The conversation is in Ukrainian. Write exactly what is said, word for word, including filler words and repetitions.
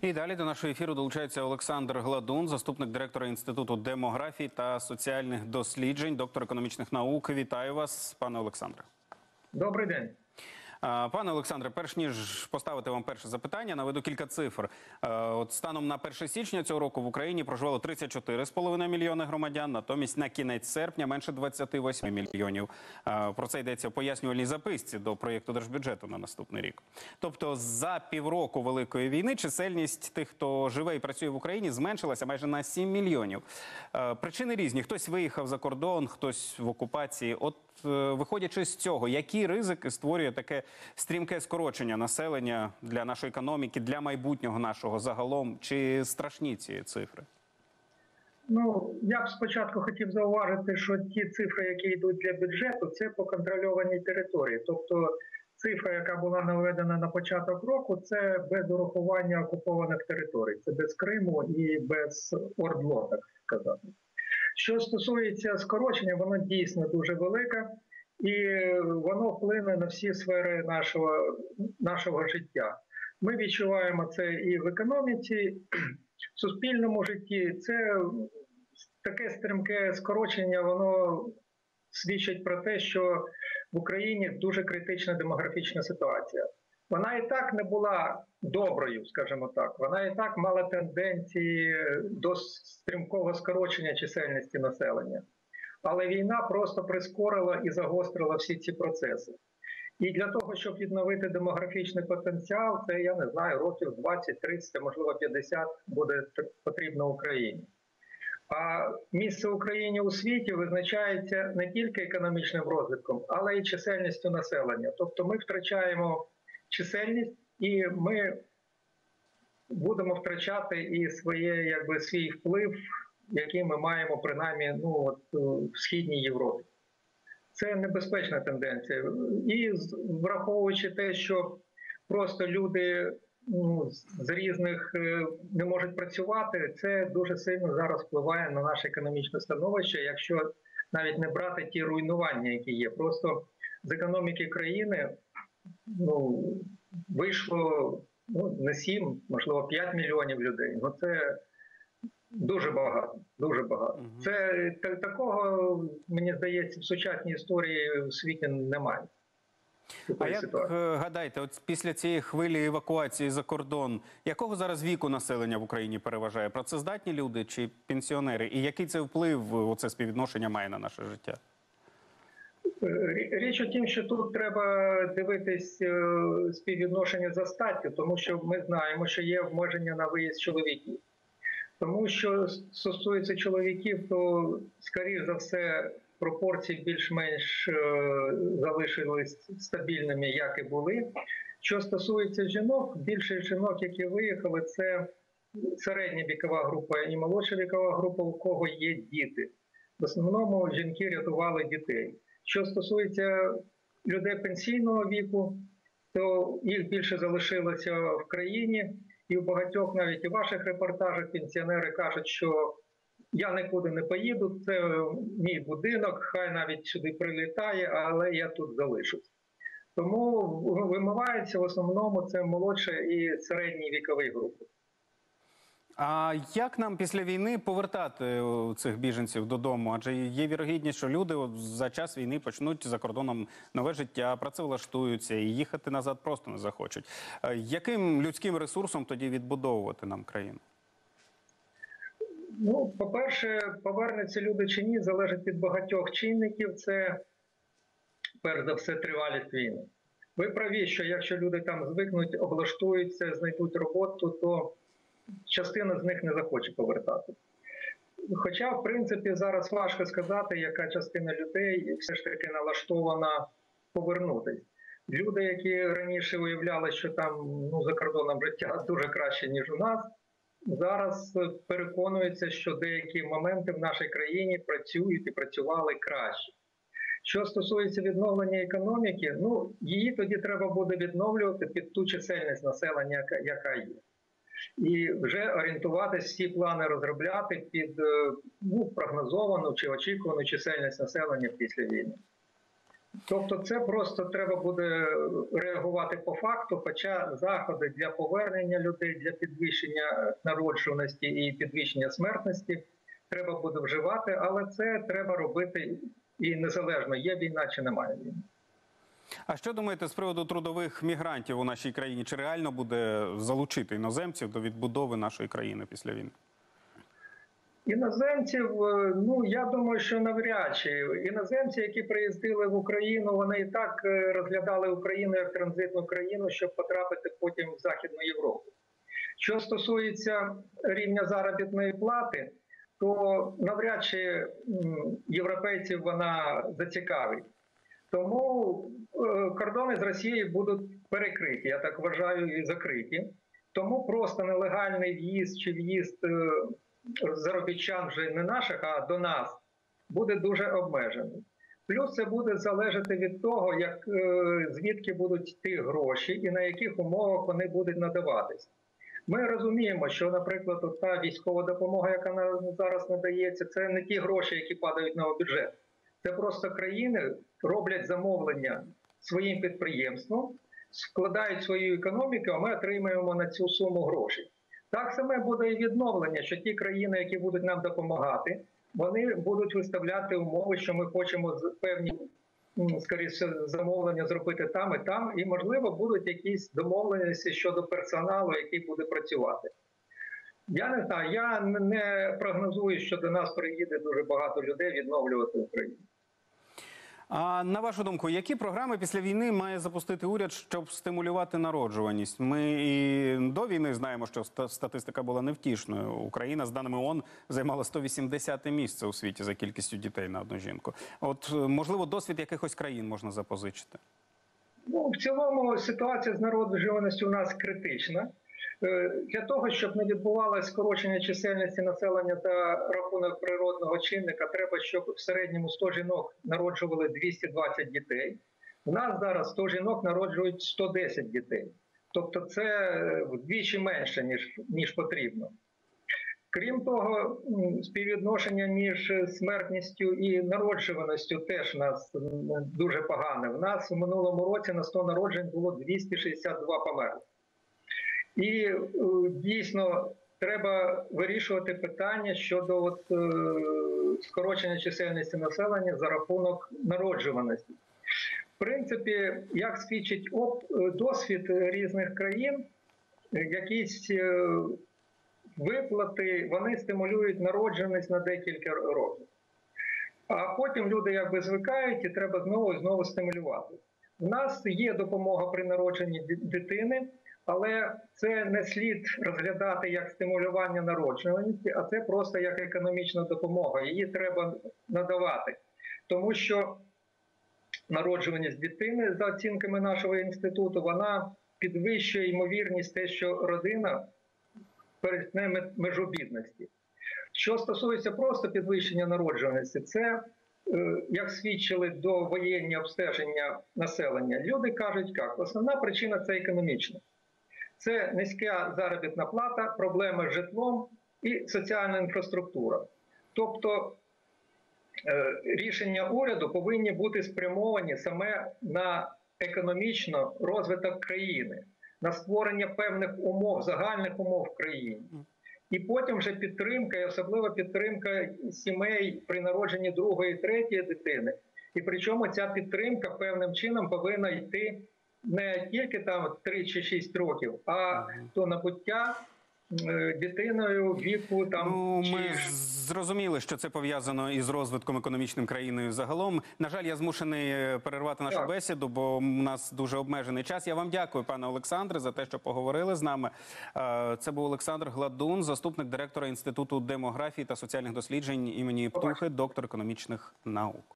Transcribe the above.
І далі до нашого ефіру долучається Олександр Гладун, заступник директора Інституту демографії та соціальних досліджень, доктор економічних наук. Вітаю вас, пане Олександре. Добрий день. Пане Олександре, перш ніж поставити вам перше запитання, наведу кілька цифр. От станом на перше січня цього року в Україні проживало тридцять чотири з половиною мільйони громадян, натомість на кінець серпня менше двадцяти восьми мільйонів. Про це йдеться в пояснювальній записці до проєкту держбюджету на наступний рік. Тобто за півроку Великої війни чисельність тих, хто живе і працює в Україні, зменшилася майже на сім мільйонів. Причини різні. Хтось виїхав за кордон, хтось в окупації. От виходячи з цього, які ризики створює таке стрімке скорочення населення для нашої економіки, для майбутнього нашого загалом? Чи страшні ці цифри? Ну, я б спочатку хотів зауважити, що ті цифри, які йдуть для бюджету, це по контрольованій території. Тобто цифра, яка була наведена на початок року, це без урахування окупованих територій. Це без Криму і без ОРДЛО, так сказати. Що стосується скорочення, воно дійсно дуже велике, і воно вплине на всі сфери нашого, нашого життя. Ми відчуваємо це і в економіці, в суспільному житті. Це таке стрімке скорочення, воно свідчить про те, що в Україні дуже критична демографічна ситуація. Вона і так не була доброю, скажімо так. Вона і так мала тенденції до стрімкого скорочення чисельності населення. Але війна просто прискорила і загострила всі ці процеси. І для того, щоб відновити демографічний потенціал, це, я не знаю, років двадцять, тридцять, можливо п'ятдесят буде потрібно Україні. А місце України у світі визначається не тільки економічним розвитком, але й чисельністю населення. Тобто ми втрачаємо чисельність, і ми будемо втрачати і своє, якби, свій вплив, який ми маємо принаймні ну, от, в Східній Європі. Це небезпечна тенденція. І враховуючи те, що просто люди ну, з різних не можуть працювати, це дуже сильно зараз впливає на наше економічне становище, якщо навіть не брати ті руйнування, які є. Просто з економіки країни ну, вийшло ну, не сім, можливо, п'ять мільйонів людей. Ну, це дуже багато, дуже багато. Угу. Це та, такого, мені здається, в сучасній історії в світі немає. А як ситуації. Гадаєте, от після цієї хвилі евакуації за кордон, якого зараз віку населення в Україні переважає? Працездатні люди чи пенсіонери? І який це вплив, оце співвідношення має на наше життя? Річ у тім, що тут треба дивитись співвідношення за статтю, тому що ми знаємо, що є обмеження на виїзд чоловіків. Тому що стосується чоловіків, то, скоріш за все, пропорції більш-менш залишились стабільними, як і були. Що стосується жінок, більше жінок, які виїхали, це середня вікова група і молодша вікова група, у кого є діти. В основному жінки рятували дітей. Що стосується людей пенсійного віку, то їх більше залишилося в країні. І у багатьох, навіть і в ваших репортажах, пенсіонери кажуть, що я нікуди не поїду, це мій будинок, хай навіть сюди прилітає, але я тут залишусь. Тому вимиваються в основному це молодші і середні вікові групи. А як нам після війни повертати цих біженців додому? Адже є вірогідність, що люди от за час війни почнуть за кордоном нове життя, працевлаштуються і їхати назад просто не захочуть. Яким людським ресурсом тоді відбудовувати нам країну? Ну, по-перше, повернуться люди чи ні, залежить від багатьох чинників. Це, перш за все, тривалість війни. Ви праві, що якщо люди там звикнуть, облаштуються, знайдуть роботу, то частина з них не захоче повертати. Хоча, в принципі, зараз важко сказати, яка частина людей все ж таки налаштована повернутися. Люди, які раніше уявляли, що там ну, за кордоном життя дуже краще, ніж у нас, зараз переконуються, що деякі моменти в нашій країні працюють і працювали краще. Що стосується відновлення економіки, ну, її тоді треба буде відновлювати під ту чисельність населення, яка, яка є. І вже орієнтуватись, всі плани розробляти під ну, прогнозовану чи очікувану чисельність населення після війни. Тобто це просто треба буде реагувати по факту, хоча заходи для повернення людей, для підвищення народжуваності і підвищення смертності треба буде вживати, але це треба робити і незалежно, є війна чи немає війни. А що думаєте з приводу трудових мігрантів у нашій країні? Чи реально буде залучити іноземців до відбудови нашої країни після війни? Іноземців, ну я думаю, що навряд чи. Іноземці, які приїздили в Україну, вони і так розглядали Україну як транзитну країну, щоб потрапити потім в Західну Європу. Що стосується рівня заробітної плати, то навряд чи європейців вона зацікавить. Тому кордони з Росією будуть перекриті, я так вважаю, і закриті. Тому просто нелегальний в'їзд чи в'їзд заробітчан вже не наших, а до нас, буде дуже обмежений. Плюс це буде залежати від того, як, звідки будуть йти гроші і на яких умовах вони будуть надаватись. Ми розуміємо, що, наприклад, та військова допомога, яка зараз надається, це не ті гроші, які падають на бюджет. Це просто країни роблять замовлення своїм підприємством, складають свою економіку, а ми отримуємо на цю суму грошей. Так само буде і відновлення, що ті країни, які будуть нам допомагати, вони будуть виставляти умови, що ми хочемо певні, скоріше, замовлення зробити там і там, і, можливо, будуть якісь домовленості щодо персоналу, який буде працювати. Я не знаю, я не прогнозую, що до нас приїде дуже багато людей відновлювати Україну. А на вашу думку, які програми після війни має запустити уряд, щоб стимулювати народжуваність? Ми і до війни знаємо, що статистика була невтішною. Україна, з даними ООН, займала сто вісімдесяте місце у світі за кількістю дітей на одну жінку. От, можливо, досвід якихось країн можна запозичити? Ну, в цілому ситуація з народжуваністю у нас критична. Для того, щоб не відбувалося скорочення чисельності населення за рахунок природного чинника, треба, щоб в середньому сто жінок народжували двісті двадцять дітей. У нас зараз сто жінок народжують сто десять дітей. Тобто це вдвічі менше, ніж, ніж потрібно. Крім того, співвідношення між смертністю і народжуваністю теж у нас дуже погане. У нас у минулому році на сто народжень було двісті шістдесят два померли. І дійсно треба вирішувати питання щодо от, скорочення чисельності населення за рахунок народжуваності. В принципі, як свідчить оп, досвід різних країн, якісь виплати, вони стимулюють народжуваність на декілька років. А потім люди якби звикають і треба знову і знову стимулювати. У нас є допомога при народженні дитини, але це не слід розглядати як стимулювання народжуваності, а це просто як економічна допомога. Її треба надавати. Тому що народжуваність дитини, за оцінками нашого інституту, вона підвищує ймовірність те, що родина перетне межу бідності. Що стосується просто підвищення народжуваності, це, як свідчили довоєнні обстеження населення, люди кажуть, як основна причина – це економічна. Це низька заробітна плата, проблеми з житлом і соціальна інфраструктура. Тобто рішення уряду повинні бути спрямовані саме на економічно розвиток країни, на створення певних умов, загальних умов в країні. І потім вже підтримка, і особливо підтримка сімей при народженні другої, третьої дитини. І причому ця підтримка певним чином повинна йти не тільки там три чи шість років, а до набуття дитиною віку там... Ну, ми чи... зрозуміли, що це пов'язано із розвитком економічним країни загалом. На жаль, я змушений перервати нашу так. бесіду, бо у нас дуже обмежений час. Я вам дякую, пане Олександре, за те, що поговорили з нами. Це був Олександр Гладун, заступник директора Інституту демографії та соціальних досліджень імені Птухи, доктор економічних наук.